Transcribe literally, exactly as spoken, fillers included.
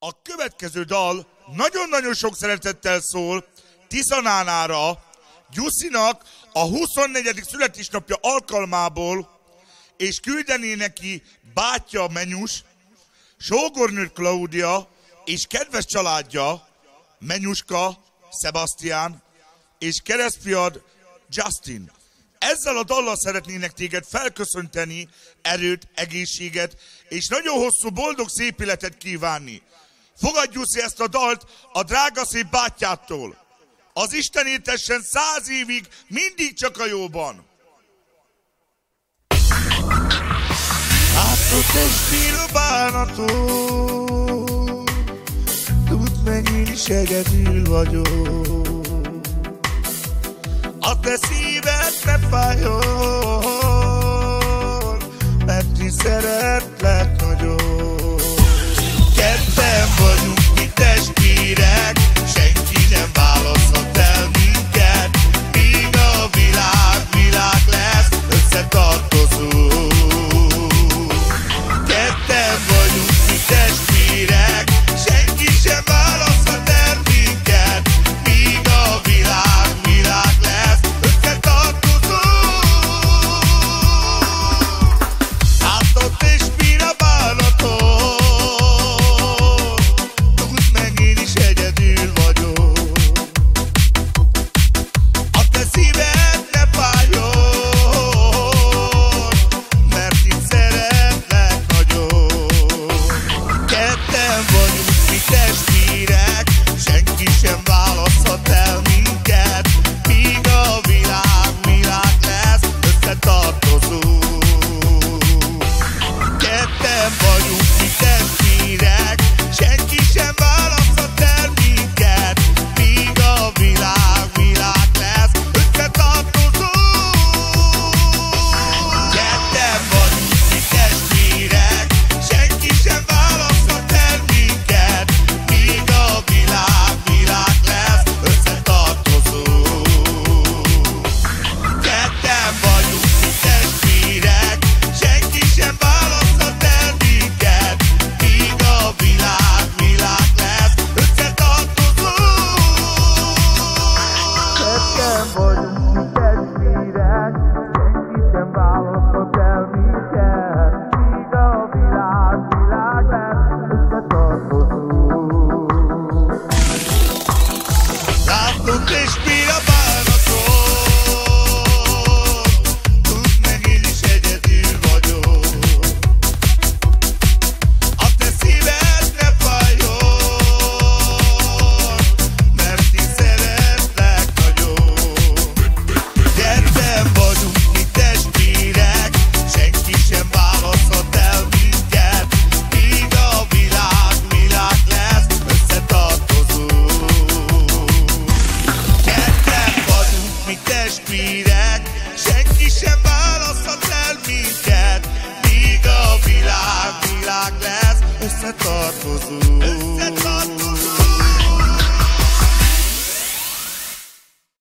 A következő dal nagyon-nagyon sok szeretettel szól Tiszanánára, Gyuszinak a huszonnegyedik születésnapja alkalmából, és küldené neki bátyja Menyus, sógornőt Klaudia és kedves családja Menyuska, Sebastian és keresztfiad Justin. Ezzel a dallal szeretnének téged felköszönteni, erőt, egészséget és nagyon hosszú, boldog, szép életet kívánni. Fogadj, Gyuszi, ezt a dalt a drága szép bátyától. Az Isten éltessen száz évig, mindig csak a jóban. Látod, testvér, a bánatot, tudd meg, én is egyedül vagyok. A te szíved ne fájjon, mert én szeretlek nagyon. Ketten vagyunk mi testvérek, senki nem választhat el minket. Míg a világ, világ lesz, összetartozunk. Ketten vagyunk mi testvérek, senki sem választhat el minket. Míg a világ, világ lesz, összetartozunk. Látod, testvér, a bánatot, tudd meg, én is egyedül vagyok. A te szíved ne fájjon, mert én szeretlek nagyon. Ketten vagyunk mi testvérek, senki sem választhat el minket. Míg a világ, világ lesz, összetartozunk. Ketten vagyunk mi testvérek, senki sem választhat el minket. Míg a világ, világ lesz, összetartozunk. Ketten vagyunk mi testvérek, senki sem választhat el minket. Míg a világ, világ lesz, összetartozunk. Ketten vagyunk mi testvérek, senki sem választhat el minket. Míg a világ, világ lesz, összetartozunk. Ketten vagyunk mi testvérek, senki sem választhat el minket. Míg a világ, világ lesz, összetartozunk. Látod, testvér, a bánatot, tudd meg, én is egyedül vagyok. A te szíved ne fájjon, mert én szeretlek nagyon. Ketten vagyunk mi testvérek, senki sem választhat el minket. Míg a világ, világ lesz, összetartozunk. Ketten vagyunk mi testvérek, senki sem választhat el minket. Míg a világ, világ lesz, összetartozunk.